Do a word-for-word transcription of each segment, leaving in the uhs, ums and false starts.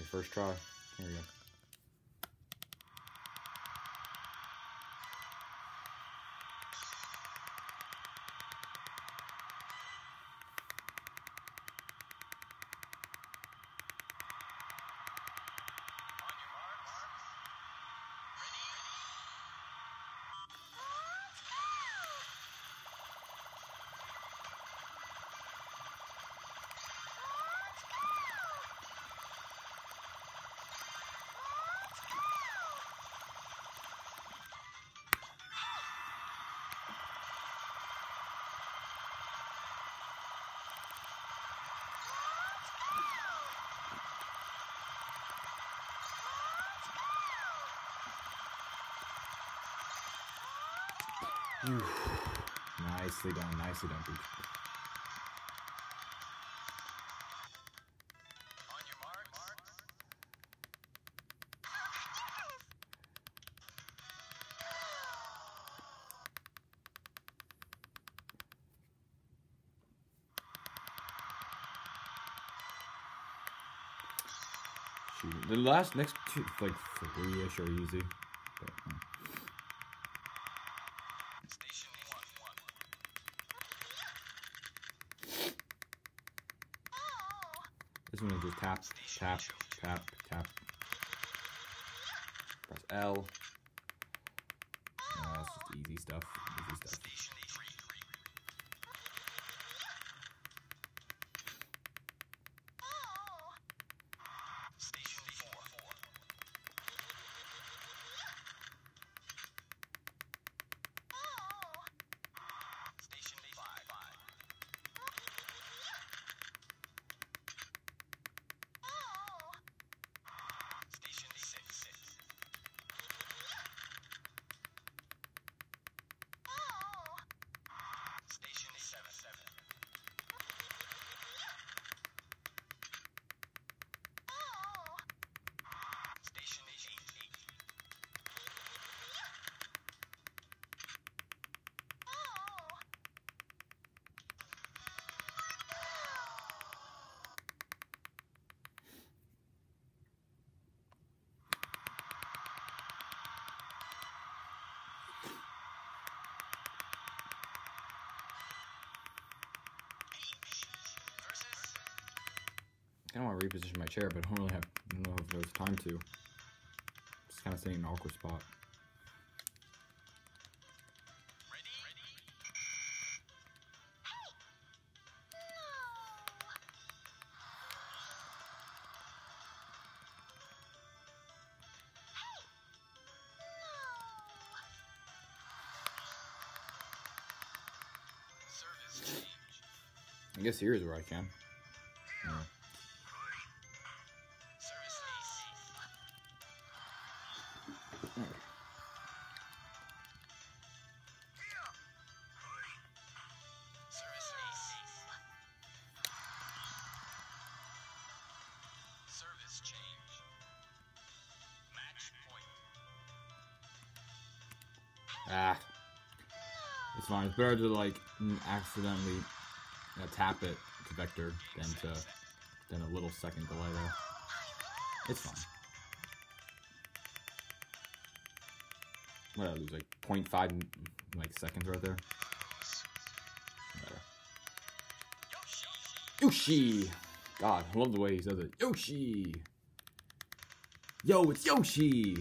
first try. Here we go. Nicely done, nicely done, Peach. On your marks. Shoot. The last next two, like three-ish are easy. But, hmm. This one is just tap, tap, tap, tap. Press L. No, that's just easy stuff. Easy stuff. I kind of want to reposition my chair, but I don't really have, I don't know if there's time to. Just kind of sitting in an awkward spot. Ready? Ready? Service change. I guess here's where I can. Yeah. Ah, it's fine. It's better to like accidentally uh, tap it to vector than to than a little second delay there. It's fine. What did I lose? Like zero point five like seconds right there. Whatever. Yoshi. God, I love the way he says it. Yoshi. Yo, it's Yoshi.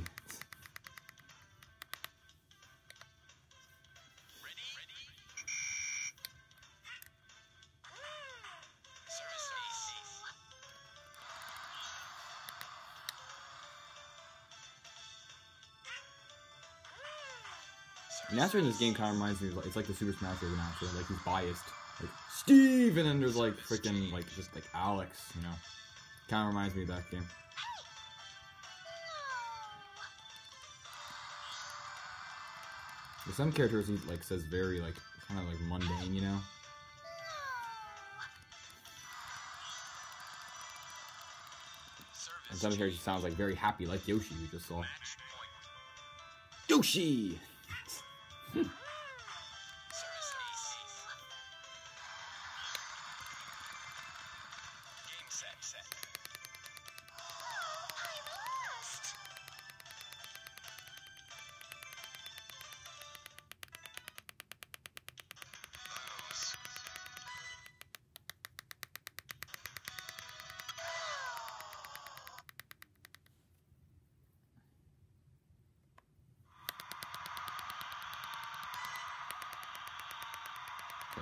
The announcer in this game kind of reminds me of, like, it's like the Super Smash Bros. Announcer, like, he's biased. Like, Steve! And then there's, like, freaking, like, just, like, Alex, you know? Kind of reminds me of that game. There's some characters he, like, says very, like, kind of, like, mundane, you know? And some characters sounds, like, very happy, like Yoshi, we just saw. Yoshi!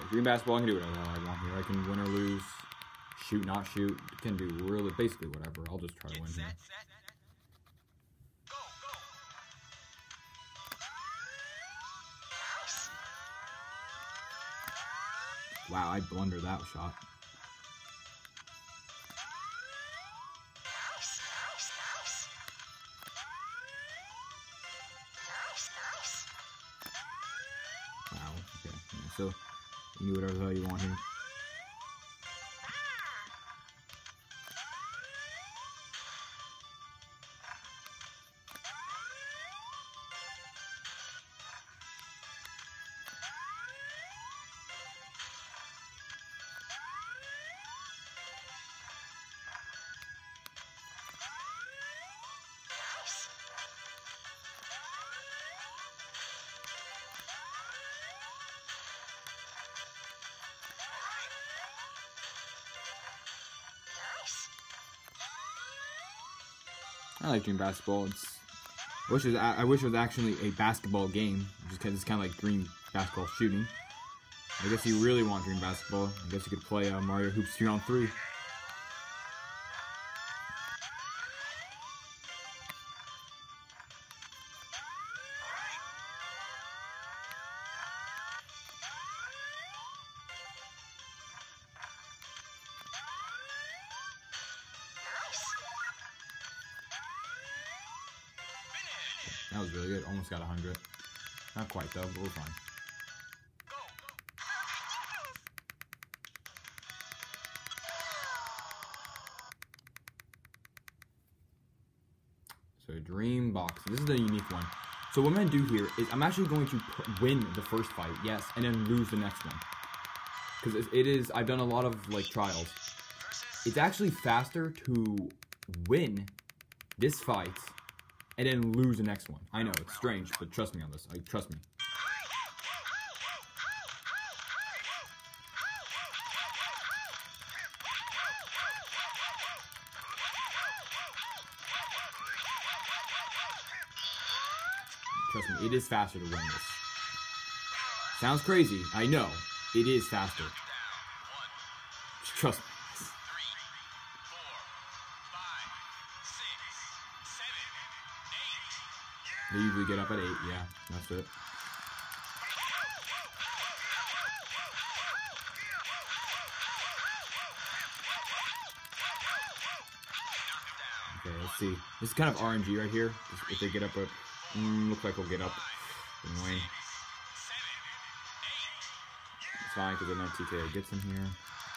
Dream basketball, I can do whatever the hell I want here. I can win or lose, shoot, not shoot. I can do really, basically whatever. I'll just try to win here. Wow, I blundered that shot. Wow, okay. Yeah, so, you do whatever the hell you want here. I like Dream Basketball. It's I wish it was, I wish it was actually a basketball game, just because it's kind of like Dream Basketball shooting. I guess you really want Dream Basketball. I guess you could play uh, Mario Hoops three on three. That was really good. Almost got one hundred. Not quite though, but we're fine. So Dream Box. This is the unique one. So what I'm going to do here is I'm actually going to win the first fight, yes, and then lose the next one. Because it is, I've done a lot of like trials. It's actually faster to win this fight and then lose the next one. I know, it's strange, but trust me on this. Like, trust me. Trust me, it is faster to win this. Sounds crazy, I know. It is faster. Trust me. They usually get up at eight, yeah, that's it. Okay, let's see. This is kind of R N G right here. If they get up at, mm, looks like we'll get up. Annoying. It's fine because I know T K gets in here.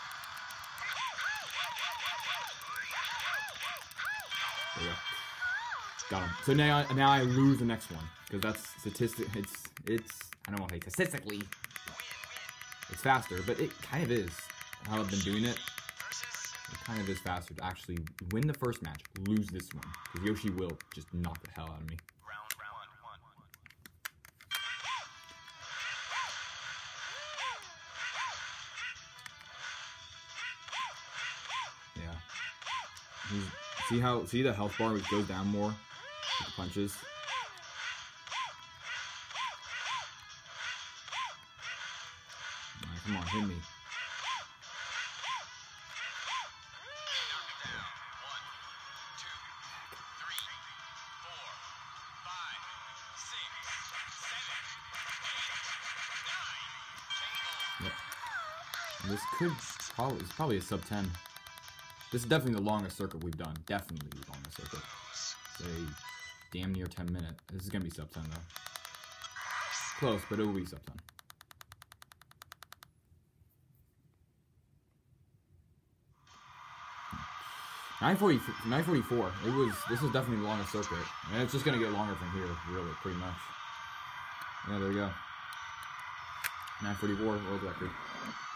There we go. Got him. So now, now I lose the next one because that's statistic. It's it's I don't want to say statistically. It's faster, but it kind of is how I've been doing it. It kind of is faster to actually win the first match, lose this one, because Yoshi will just knock the hell out of me. Yeah. He's, see how see the health bar which goes down more. The punches. Right, come on, hit me. Yep. And this could probably it's probably a sub ten. This is definitely the longest circuit we've done. Definitely the longest circuit. Say damn near ten minutes. This is gonna be sub ten though. Close, but it will be sub ten. nine forty, nine forty-four. It was. This is definitely the longest circuit, and it's just gonna get longer from here, really, pretty much. Yeah, there we go. nine forty-four world record.